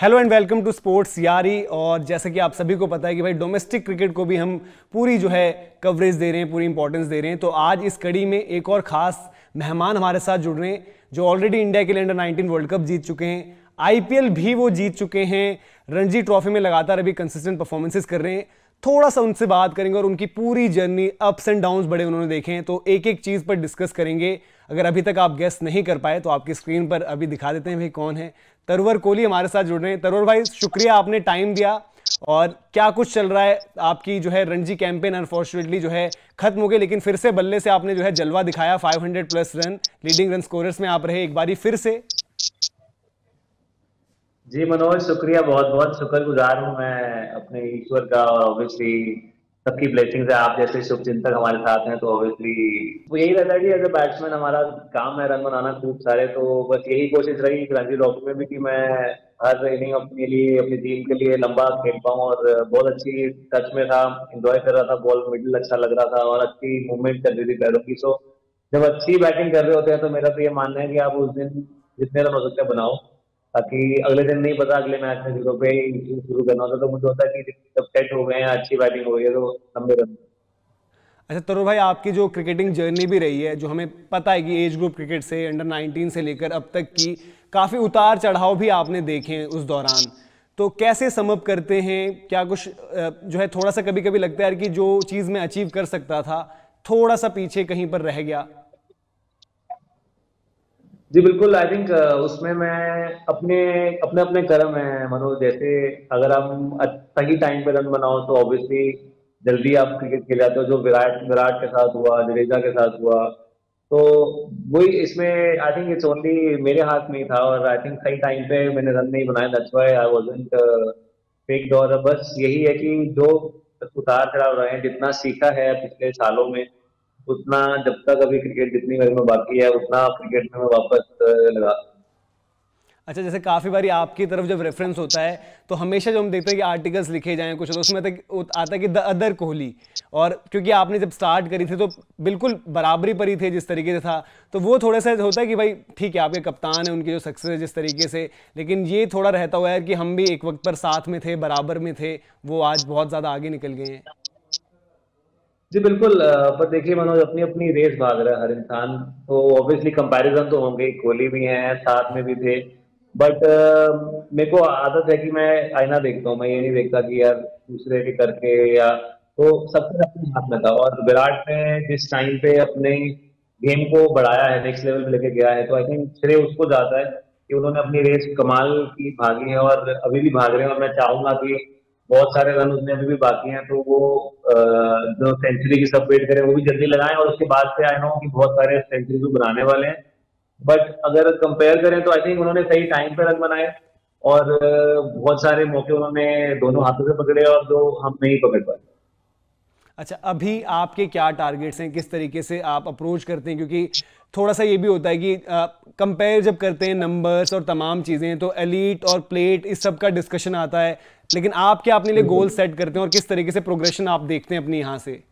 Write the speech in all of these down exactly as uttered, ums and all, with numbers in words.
Hello and welcome to sports Yaari. और जैसे कि आप सभी को पता है कि भाई डोमेस्टिक क्रिकेट को भी हम पूरी जो है कवरेज दे रहे हैं, पूरी इंपॉर्टेंस दे रहे हैं। तो आज इस कड़ी में एक और खास मेहमान हमारे साथ जुड़ रहे हैं जो ऑलरेडी इंडिया के लिए अंडर नाइनटीन वर्ल्ड कप जीत चुके हैं, आईपीएल भी वो जीत चुके हैं, रणजी ट्रॉफी में लगातार अभी कंसिस्टेंट परफॉर्मेंसेस कर रहे हैं। थोड़ा सा उनसे बात करेंगे और उनकी पूरी जर्नी, अप्स एंड डाउन्स बड़े उन्होंने देखे हैं, तो एक एक चीज़ पर डिस्कस करेंगे। अगर अभी तक आप गेस नहीं कर पाए तो आपकी स्क्रीन पर अभी दिखा देते हैं भाई कौन है। तरवर कोहली हमारे साथ जुड़ रहे हैं। तरवर भाई, शुक्रिया, आपने टाइम दिया। और क्या कुछ चल रहा है आपकी जो है रणजी कैंपेन अनफॉर्चुनेटली जो है खत्म हो गई, लेकिन फिर से बल्ले से आपने जो है जलवा दिखाया। पाँच सौ plus run leading run scorers में आप रहे एक बारी फिर से। जी मनोज, शुक्रिया, बहुत बहुत शुक्रगुजार हूँ मैं अपने ईश्वर का। और ऑब्वियसली सबकी ब्लेसिंग है, आप जैसे शुभचिंतक हमारे साथ हैं, तो ऑब्वियसली वो यही रहता है कि एज ए बैट्समैन हमारा काम है रन बनाना खूब सारे। तो बस यही कोशिश रही रणजी ट्रॉफी में भी कि मैं हर इनिंग अपने लिए, अपनी टीम के लिए लंबा खेल पाऊँ। और बहुत अच्छी टच में था, इंजॉय कर रहा था, बॉल मिडिल अच्छा लग रहा था और अच्छी मूवमेंट कर रही थी पैरों की। सो जब अच्छी बैटिंग कर रहे होते हैं तो मेरा तो ये मानना है कि आप उस दिन जितने रन हो सकते हैं बनाओ, ताकि अगले दिन नहीं पता अगले मैच में जीरो पे ही शुरू करना होता। तो मुझे होता है कि जब सेट हो गए हैं, अच्छी बैटिंग हो गई है, तो लंबे रन। अच्छा तरुण भाई, आपकी जो क्रिकेटिंग जर्नी भी रही है, जो हमें पता है कि एज ग्रुप क्रिकेट से अंडर नाइनटीन से लेकर अब तक की काफ़ी उतार चढ़ाव भी आपने देखे हैं उस दौरान, तो कैसे समअप करते हैं? क्या कुछ जो है थोड़ा सा कभी कभी लगता है कि जो चीज़ मैं अचीव कर सकता था थोड़ा सा पीछे कहीं पर रह गया? जी बिल्कुल, आई थिंक उसमें मैं अपने अपने अपने कर्म है मनोज। जैसे अगर हम सही टाइम पे रन बनाओ तो ऑब्वियसली जल्दी आप क्रिकेट खेल जाते हो, जो विराट विराट के साथ हुआ, जडेजा के साथ हुआ। तो वही इसमें आई थिंक इट्स ओनली मेरे हाथ में ही था, और आई थिंक सही टाइम पे मैंने रन नहीं बनाया, that's why I wasn't picked. और बस यही है कि जो उतार चढ़ाव रहे हैं, जितना सीखा है पिछले सालों में, उतना जब तक अभी क्रिकेट जितनी मेरे में बाकी है उतना क्रिकेट में मैं वापस अ, लगा। अच्छा, जैसे काफ़ी बारी आपकी तरफ जब रेफरेंस होता है तो हमेशा जो हम देखते हैं कि आर्टिकल्स लिखे जाएं कुछ, तो उसमें तक आता है कि द अदर कोहली। और क्योंकि आपने जब स्टार्ट करी थी तो बिल्कुल बराबरी पर ही थे जिस तरीके से था, तो वो थोड़ा सा होता है कि भाई ठीक है आपके कप्तान है, उनकी जो सक्सेस है जिस तरीके से, लेकिन ये थोड़ा रहता हुआ है कि हम भी एक वक्त पर साथ में थे, बराबर में थे, वो आज बहुत ज़्यादा आगे निकल गए हैं। जी बिल्कुल, अ, पर देखिए मनोज, अपनी अपनी रेस भाग रहा है हर इंसान। तो ऑब्वियसली कंपैरिजन तो होंगे, कोहली भी हैं, साथ में भी थे। बट मेरे को आदत है कि मैं आईना देखता हूँ, मैं ये नहीं देखता कि यार दूसरे के करके या, तो सबसे अपने हाथ में था। और विराट ने जिस टाइम पे अपने गेम को बढ़ाया है, नेक्स्ट लेवल पे लेके गया है, तो आई थिंक श्रेय उसको जाता है कि उन्होंने अपनी रेस कमाल की भागी है और अभी भी भाग रहे हैं। और मैं चाहूंगा कि बहुत सारे रन उसमें अभी भी बाकी हैं, तो वो अ, जो सेंचुरी की सब वेट करें वो भी जल्दी लगाएं। और उसके बाद से आई नो कि बहुत सारे सेंचुरी भी बनाने वाले हैं। बट अगर कंपेयर करें तो आई थिंक उन्होंने सही टाइम पे रन बनाए, और अ, बहुत सारे मौके उन्होंने दोनों हाथों से पकड़े और जो हम नहीं पकड़ पाए। अच्छा, अभी आपके क्या टारगेट्स हैं, किस तरीके से आप अप्रोच करते हैं? क्योंकि थोड़ा सा ये भी होता है कि कंपेयर जब करते हैं नंबर्स और तमाम चीज़ें, तो एलीट और प्लेट इस सब का डिस्कशन आता है, लेकिन आप क्या अपने लिए गोल बिल्कुल। सेट करते हैं और किस तरीके से प्रोग्रेशन आप देखते हैं अपनी यहाँ से?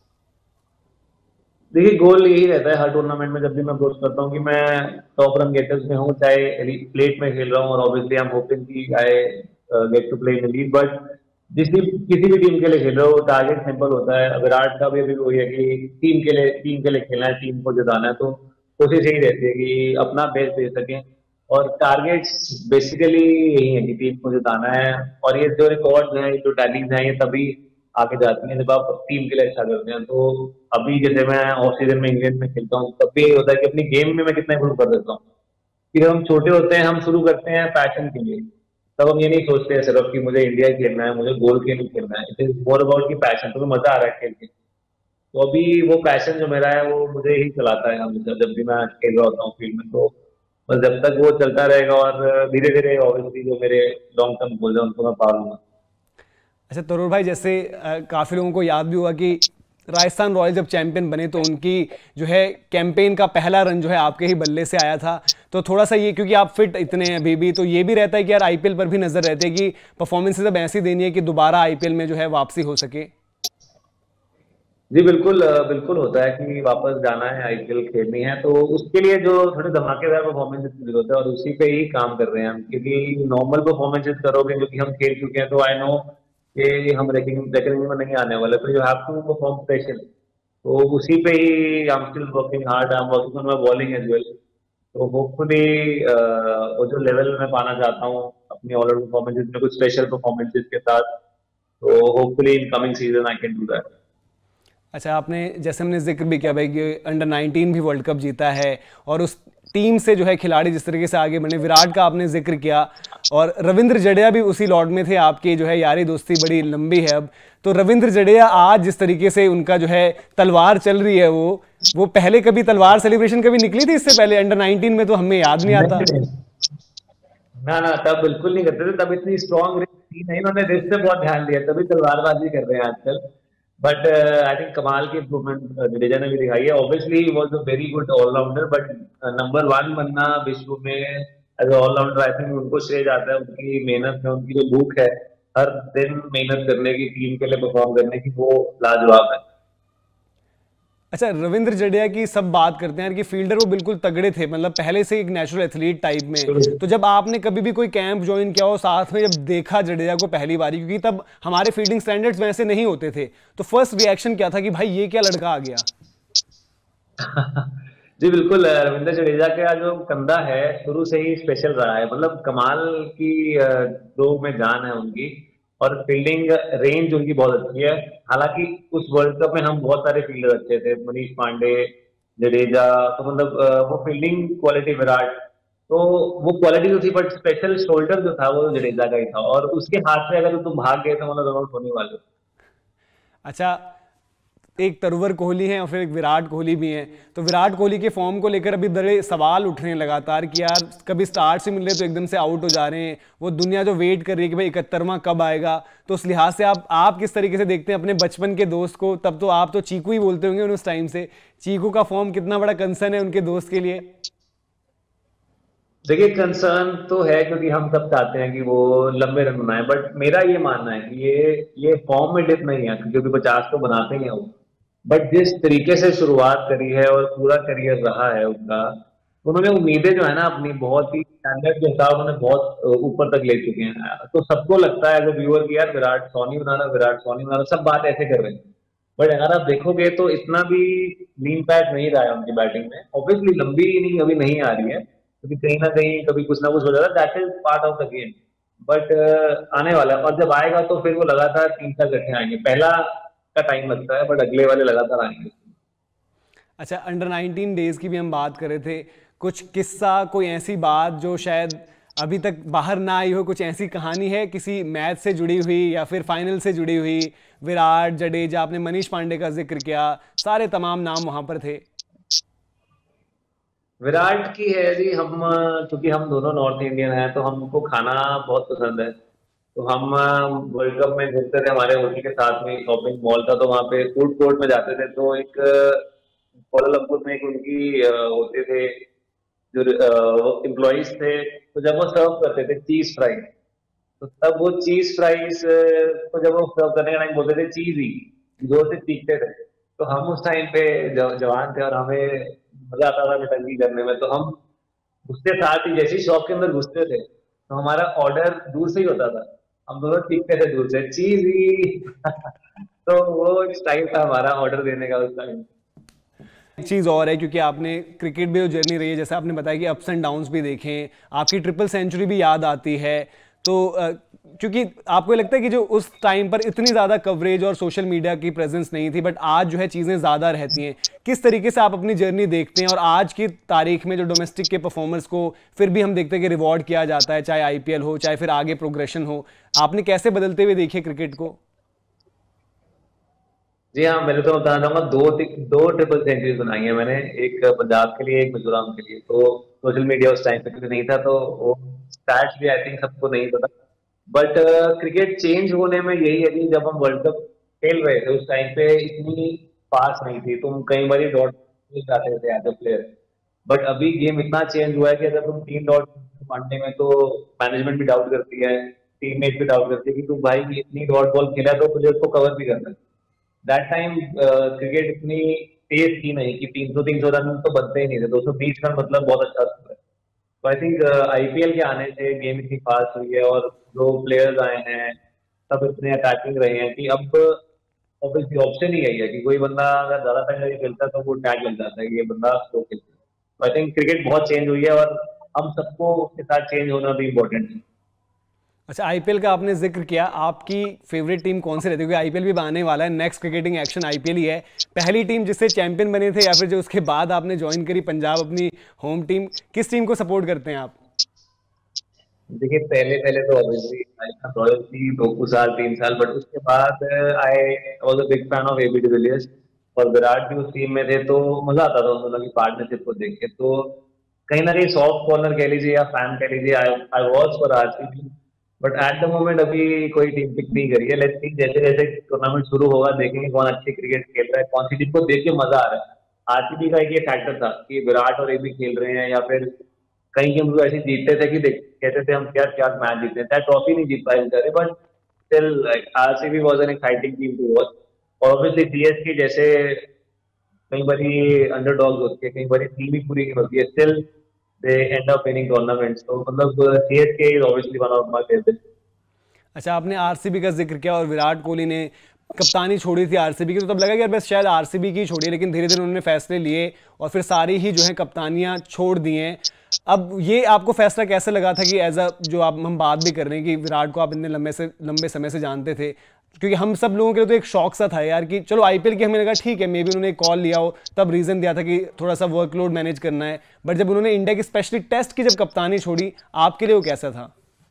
देखिए, गोल यही रहता है हर टूर्नामेंट में जब भी मैं अप्रोच करता हूँ कि मैं टॉप रन गेटर्स में हूँ, चाहे प्लेट में खेल रहा हूँ। और ऑब्वियसली आई एम होपिंग कि I get to play in league. But जिस भी किसी भी टीम के लिए खेल रहे हो, टारगेट सिंपल होता है। विराट का भी अभी वही है कि टीम के लिए टीम के लिए खेलना है, टीम को जिताना है। तो कोशिश यही रहती है कि अपना बेस्ट दे सकें। और टारगेट्स बेसिकली यही है कि टीम को जिताना है। और ये जो रिकॉर्ड्स हैं, जो टैलीज हैं, ये तभी आगे जाती हैं जब आप टीम के लिए अच्छा करते हैं। तो अभी जैसे मैं ऑफ सीजन में इंग्लैंड में खेलता हूँ, तब भी ये होता है कि अपनी गेम में मैं कितना इम्प्रूव कर देता हूँ। कि जब हम छोटे होते हैं, हम शुरू करते हैं पैशन के लिए, तब हम ये नहीं सोचते हैं सिर्फ कि मुझे इंडिया खेलना है, मुझे गोल के लिए खेलना है। इट इज मोर अबाउट की पैशन, तुम्हें मजा आ रहा है खेल के। तो अभी वो पैशन जो मेरा है वो मुझे ही चलाता है हमेशा, जब भी मैं खेल रहा होता हूँ फील्ड में। तो बस जब तक वो चलता रहेगा, और धीरे धीरे ऑब्वियसली जो मेरे लॉन्ग टर्म गोल है उनको मैं पा लूंगा। अच्छा तरुण भाई, जैसे काफ़ी लोगों को याद भी हुआ कि राजस्थान रॉयल्स जब चैंपियन बने तो उनकी जो है कैंपेन का पहला रन जो है आपके ही बल्ले से आया था। तो थोड़ा सा ये, क्योंकि आप फिट इतने हैं अभी भी, तो ये भी रहता है कि यार आईपीएल पर भी नजर रहती है कि परफॉर्मेंसेज अब ऐसी देनी है कि दोबारा आईपीएल में जो है वापसी हो सके। जी बिल्कुल, अ, बिल्कुल होता है कि वापस जाना है, आईपीएल खेलनी है, तो उसके लिए जो थोड़ी धमाकेदार परफॉर्मेंस की जरूरत है और उसी पे ही काम कर रहे हैं हम, क्योंकि नॉर्मल परफॉर्मेंसेस करोगे जो कि हम खेल चुके हैं, तो आई नो कि हम रैंकिंग रैंकिंग में नहीं आने वाले, तो you have to perform special. तो उसी पे ही I am still working hard, I am working on my bowling as well. तो होपफुली वो जो लेवल मैं पाना चाहता हूँ अपनी ऑल आउट परफॉर्मेंसेस में, कुछ स्पेशल परफॉर्मेंसेस के साथ, तो hopefully in coming season I can do that. अच्छा, आपने जैसे हमने जिक्र भी किया भाई कि अंडर नाइनटीन भी वर्ल्ड कप जीता है और उस टीम से जो है खिलाड़ी जिस तरीके से आगे बढ़े, विराट का आपने जिक्र किया और रविंद्र जडेजा भी उसी लॉट में थे, आपकी जो है यारी दोस्ती बड़ी लंबी है अब। तो रविंद्र जडेजा आज जिस तरीके से उनका जो है तलवार चल रही है, वो वो पहले कभी तलवार सेलिब्रेशन कभी निकली थी इससे पहले अंडर नाइनटीन में? तो हमें याद नहीं आता। नहीं, ना ना, तब बिल्कुल नहीं करते थे, तब इतनी स्ट्रॉन्ग रिस्ट थी नहीं, उन्होंने रिस्ट पे बहुत ध्यान दिया, तभी तलवारबाजी कर रहे हैं आजकल। बट आई थिंक कमाल की इम्प्रूवमेंट जडेजा ने भी दिखाई है। Obviously he was a very good all rounder, but number one बनना विश्व में एज ऑलराउंडर, आई थिंक उनको श्रेय जाता है, उनकी मेहनत में, उनकी जो भूख है हर दिन मेहनत करने की, टीम के लिए परफॉर्म करने की, वो लाजवाब है। अच्छा, रविंद्र जडेजा की सब बात करते हैं कि फील्डर वो बिल्कुल तगड़े थे, मतलब पहले से एक नेचुरल एथलीट टाइप में। तो जब आपने कभी भी कोई कैंप ज्वाइन किया हो साथ में, जब देखा जडेजा को पहली बारी, क्योंकि तब हमारे फील्डिंग स्टैंडर्ड्स वैसे नहीं होते थे, तो फर्स्ट रिएक्शन क्या था कि भाई ये क्या लड़का आ गया? जी बिल्कुल, अ, रविंद्र जडेजा का जो कंधा है शुरू से ही स्पेशल रहा है, मतलब कमाल की दो में जान है उनकी, और फील्डिंग रेंज उनकी बहुत अच्छी है। हालांकि उस वर्ल्ड कप में हम बहुत सारे फील्डर अच्छे थे, मनीष पांडे, जडेजा, तो मतलब अ, वो फील्डिंग क्वालिटी विराट, तो वो क्वालिटी तो थी, बट स्पेशल शोल्डर जो था वो जडेजा का ही था, और उसके हाथ से अगर तुम भाग गए तो मतलब रन आउट होने वाले हो। अच्छा, एक तरुवर कोहली है और फिर एक विराट कोहली भी है। तो विराट कोहली के फॉर्म को लेकर अभी बड़े सवाल उठ रहे हैं लगातार कि यार कभी स्टार्ट से मिल रहे तो एकदम से आउट हो जा रहे हैं, वो दुनिया जो वेट कर रही है कि भाई इकहत्तरवां कब आएगा। तो उस लिहाज से आप आप किस तरीके से देखते हैं अपने बचपन के दोस्त को? तब तो आप तो चीकू ही बोलते होंगे उस टाइम से। चीकू का फॉर्म कितना बड़ा कंसर्न है उनके दोस्त के लिए? देखिए, कंसर्न तो है क्योंकि हम सब चाहते हैं कि वो लंबे रन बनाए, बट मेरा ये मानना है कि ये ये फॉर्म में डिप नहीं है, क्योंकि पचास तो बनाते ही हैं वो। बट जिस तरीके से शुरुआत करी है और पूरा करियर रहा है उनका, उन्होंने उम्मीदें जो है ना अपनी, बहुत ही स्टैंडर्ड जो था उन्होंने बहुत अ, ऊपर तक ले चुके हैं। तो सबको लगता है एज अ व्यूअर कि यार विराट सौ नहीं बना रहा, विराट सौ नहीं बना रहा, सब बात ऐसे कर रहे हैं। बट अगर आप देखोगे तो इतना भी लीन पैच नहीं रहा है उनकी बैटिंग में। ऑब्वियसली लंबी इनिंग अभी नहीं आ रही है, क्योंकि कहीं ना कहीं कभी कुछ ना कुछ हो जाता है, that is part of the game. But आने वाला है, और जब आएगा तो फिर वो लगातार तीन चार गड्ढे आएंगे। पहला का टाइम लगता है, बट अगले वाले लगातार आएंगे। अच्छा, अंडर नाइनटीन डेज की भी हम बात कर रहे थे, कुछ किस्सा, कोई ऐसी बात जो शायद अभी तक बाहर ना आई हो, कुछ ऐसी कहानी है किसी मैच से जुड़ी हुई या फिर फाइनल से जुड़ी हुई? विराट, जडेजा, आपने मनीष पांडे का जिक्र किया, सारे तमाम नाम वहां पर थे। विराट की है जी, हम अ, क्योंकि हम दोनों नॉर्थ इंडियन हैं, तो हमको खाना बहुत पसंद है। तो हम वर्ल्ड कप में घूमते थे, हमारे होटल के साथ में शॉपिंग मॉल था, तो वहाँ पे फूड कोर्ट में जाते थे, तो एक कोलालमपुर में एक उनकी अ, होते थे जो एम्प्लॉयज थे, तो जब वो सर्व करते थे चीज फ्राई, तो तब वो चीज फ्राइज को जब वो सर्व करने का टाइम बोलते थे चीज ही, जोर से चीखते थे। तो हम उस टाइम पे ज- जवान थे और हमें मजा आता था नटंकी करने में, तो हम उसके साथ ही जैसे ही शॉप के अंदर घुसते थे, तो हमारा ऑर्डर दूर से ही होता था, हम दोनों चीखते थे दूर से चीज ही। तो वो एक स्टाइल था हमारा ऑर्डर देने का उस टाइम। एक चीज़ और है, क्योंकि आपने क्रिकेट में जो जर्नी रही है, जैसे आपने बताया कि अप्स एंड डाउन्स भी देखें, आपकी ट्रिपल सेंचुरी भी याद आती है। तो अ, क्योंकि आपको ये लगता है कि जो उस टाइम पर इतनी ज़्यादा कवरेज और सोशल मीडिया की प्रेजेंस नहीं थी, बट आज जो है चीज़ें ज़्यादा रहती हैं, किस तरीके से आप अपनी जर्नी देखते हैं? और आज की तारीख में जो डोमेस्टिक के परफॉर्मर्स को फिर भी हम देखते हैं कि रिवॉर्ड किया जाता है, चाहे आईपीएल हो, चाहे फिर आगे प्रोग्रेशन हो, आपने कैसे बदलते हुए देखे क्रिकेट को? जी हाँ, मैंने तो बताना चाहूंगा, दो दो ट्रिपल सेंचुरीज बनाई है मैंने, एक पंजाब के लिए, एक मिजोरम के लिए। तो सोशल मीडिया उस टाइम पे क्योंकि नहीं था, तो वो स्टैट्स भी आई थिंक सबको नहीं पता। बट क्रिकेट चेंज होने में यही है कि जब हम वर्ल्ड कप खेल रहे थे उस टाइम पे इतनी पास नहीं थी, तुम कई बार डॉट जाते थे एज अ प्लेयर। बट अभी गेम इतना चेंज हुआ है कि अगर तुम तीन डॉट मारने में, तो मैनेजमेंट भी डाउट करती है, टीममेट भी डाउट करती है कि तू भाई इतनी डॉट बॉल खेला तो तुझे उसको कवर भी करना है। दैट टाइम क्रिकेट इतनी तेज थी नहीं कि तीन सौ तीन सौ रन तो बनते ही नहीं थे, दो सौ बीस रन मतलब बहुत अच्छा स्कोर है। तो आई थिंक आईपीएल के आने से गेम इतनी फास्ट हुई है और जो प्लेयर्स आए हैं सब इतने अटैकिंग रहे हैं कि अब ऑब्वियसली ऑप्शन ही यही है कि कोई बंदा अगर ज्यादा टाइम नहीं खेलता तो वो टैग लग जाता है कि ये बंदा स्लो खेलता है। तो आई थिंक क्रिकेट बहुत चेंज हुई है और हम सबको उसके साथ चेंज होना भी इम्पोर्टेंट है। अच्छा, आईपीएल का आपने जिक्र किया, आपकी फेवरेट टीम कौन सी रहती है? क्योंकि आईपीएल भी आने वाला है, नेक्स्ट क्रिकेटिंग एक्शन आईपीएल ही है। पहली टीम जिससे चैंपियन बने थे या फिर जो उसके बाद आपने ज्वाइन करी पंजाब अपनी होम टीम, किस टीम को सपोर्ट करते हैं आप? देखिए पहले पहले तो ऑब्वियसली रॉयल थी दो साल तीन साल, बट उसके बाद I was a big fan of AB de Villiers और विराट भी उस टीम में थे, तो मजा आता था उन दोनों की पार्टनरशिप को देख के। तो कहीं ना कहीं सॉफ्ट कॉर्नर कह लीजिए या फैन कह लीजिए, I I was for RCB, but at the moment अभी कोई टीम पिक नहीं करी है। लेट्स सी जैसे जैसे टूर्नामेंट शुरू होगा देखेंगे कौन अच्छी क्रिकेट खेल रहा है, कौन सी टीम को देख के मजा आ रहा है। आरसीबी का एक ये फैक्टर था कि विराट और एबी खेल रहे हैं, या फिर कहीं गेम ऐसे जीतते थे कि देख कहते थे हम क्या क्या मैच जीते हैं, चाहे ट्रॉफी नहीं जीत पाए बेचारे, but still like RCB was an exciting team to watch. और ऑब्वियसली सीएसके जैसे कई बारी अंडरडॉग्स होती है, कई बारी टीम ही पूरी नहीं होती है, still they end up winning tournaments. तो मतलब CSK is obviously one of my favourite. अच्छा, आपने आरसीबी का जिक्र किया और विराट कोहली ने कप्तानी छोड़ी थी आरसीबी की, तो तब लगा कि यार बस शायद आरसीबी की छोड़ी, लेकिन धीरे धीरे उन्होंने फैसले लिए और फिर सारी ही जो है कप्तानियां छोड़ दी हैं। अब ये आपको फैसला कैसे लगा था कि एज अ, जो आप हम बात भी कर रहे हैं कि विराट को आप इतने लंबे से लंबे समय से जानते थे, क्योंकि हम सब लोगों के लिए तो एक शौक सा था यार कि चलो आईपीएल की, हमें लगा ठीक है मे बी उन्होंने कॉल लिया हो, तब रीजन दिया था कि थोड़ा सा वर्कलोड मैनेज करना है, बट जब उन्होंने इंडिया की स्पेशली टेस्ट की जब कप्तानी छोड़ी, आपके लिए वो कैसा था?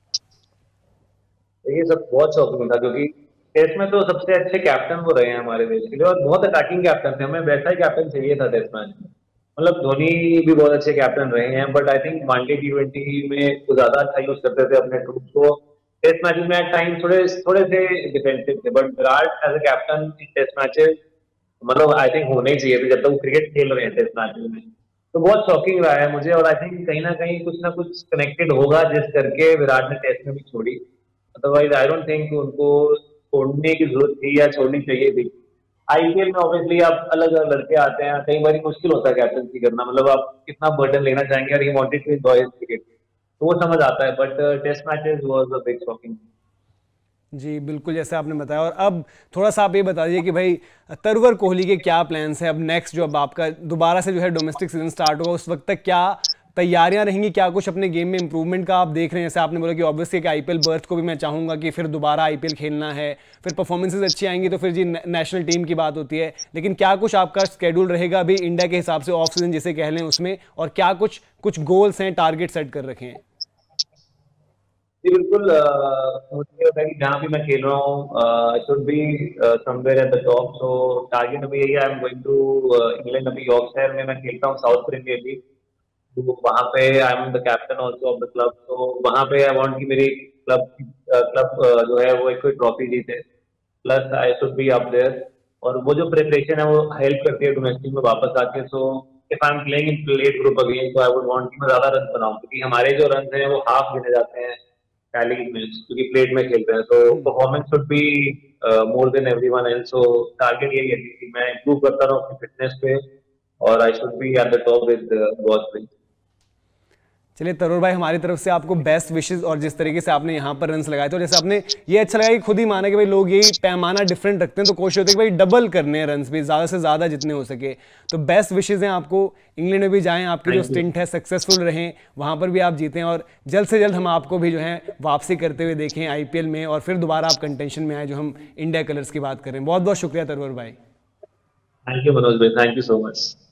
ये सब बहुत शौकीन था क्योंकि टेस्ट में तो सबसे अच्छे कैप्टन वो रहे हैं हमारे देश के लिए और बहुत अटैकिंग कैप्टन थे, हमें वैसा ही कैप्टन चाहिए था टेस्ट मैच में। मतलब धोनी भी बहुत अच्छे कैप्टन रहे हैं, but I think one day T twenty में तो ज्यादा अच्छा यूज करते थे अपने ट्रूप्स को। टेस्ट मैचेस में एट टाइम थोड़े थोड़े से डिफेंसिव थे, but Virat as a captain in test matches मतलब आई थिंक होने ही चाहिए थे जब तक वो क्रिकेट खेल रहे हैं टेस्ट मैचेस में। तो बहुत शॉकिंग रहा है मुझे, और आई थिंक कहीं ना कहीं कुछ ना कुछ कनेक्टेड होगा जिस करके विराट ने टेस्ट में भी छोड़ी। अदरवाइज आई डोंट थिंक उनको छोड़ने की जरूरत थी या छोड़नी चाहिए थी। आईपीएल में ऑब्वियसली आप अलग अलग लड़के आते हैं, कई बार मुश्किल होता है कैप्टनसी करना, मतलब आप कितना बर्डन लेना चाहेंगे, और he wanted to enjoy cricket, तो वो समझ आता है, but test matches was a big shocking. जी बिल्कुल, जैसे आपने बताया। और अब थोड़ा सा आप ये बता दीजिए कि भाई तरवर कोहली के क्या प्लान्स हैं अब नेक्स्ट, जो अब आपका दोबारा से जो है डोमेस्टिक सीजन स्टार्ट होगा उस वक्त तक क्या तैयारियां रहेंगी, क्या कुछ अपने गेम में इंप्रूवमेंट का आप देख रहे हैं? जैसे आपने बोला कि ऑब्वियसली कि आईपीएल बर्थ को भी मैं चाहूंगा कि फिर दोबारा आईपीएल खेलना है, फिर परफॉर्मेंसेज अच्छी आएंगी तो फिर जी नेशनल टीम की बात होती है, लेकिन क्या कुछ आपका स्केड्यूल रहेगा अभी इंडिया के हिसाब से ऑफ सीजन जिसे कह लें उसमें, और क्या कुछ कुछ गोल्स हैं, टारगेट सेट कर रखे हैं? जी बिल्कुल, अ, मुझे ये होता है कि जहाँ भी मैं खेल रहा हूँ I should be somewhere at the top. So target अभी यही है, I am going to England. अभी यॉर्कशायर में मैं खेलता हूँ साउथ प्रीमियर लीग, तो वहाँ पे I am the captain also of the club. तो वहाँ पे आई वांट कि मेरी क्लब क्लब जो है वो एक कोई ट्रॉफी जीते, plus I should be up there. और वो जो प्रिपरेशन है वो हेल्प करती है डोमेस्टिक में वापस आके। So if I am playing in plate group again, तो आई वुड वांट कि मैं ज्यादा रन बनाऊं, क्योंकि हमारे जो रन हैं वो हाफ गिने जाते हैं टैली में, क्योंकि प्लेट में खेलते हैं, तो performance should be more than everyone else. So target यही है कि मैं इंप्रूव करता रहूं अपनी फिटनेस पे, और I should be at the top with God's grace. चलिए तरुण भाई, हमारी तरफ से आपको बेस्ट विशेस। और जिस तरीके से आपने यहाँ पर रन्स लगाए थे, और जैसे आपने ये अच्छा लगा कि खुद ही माना कि भाई लोग यही पैमाना डिफरेंट रखते हैं, तो कोशिश होती है कि भाई डबल करने हैं रन्स भी, ज़्यादा से ज़्यादा जितने हो सके। तो बेस्ट विशेज़ हैं आपको, इंग्लैंड में भी जाएं, आपके जो स्टिंट है सक्सेसफुल रहें, वहाँ पर भी आप जीतें, और जल्द से जल्द हम आपको भी जो है वापसी करते हुए देखें आईपीएल में, और फिर दोबारा आप कंटेंशन में आए जो हम इंडिया कलर्स की बात करें। बहुत बहुत शुक्रिया तरुण भाई। थैंक यू मनोज भाई, थैंक यू सो मच।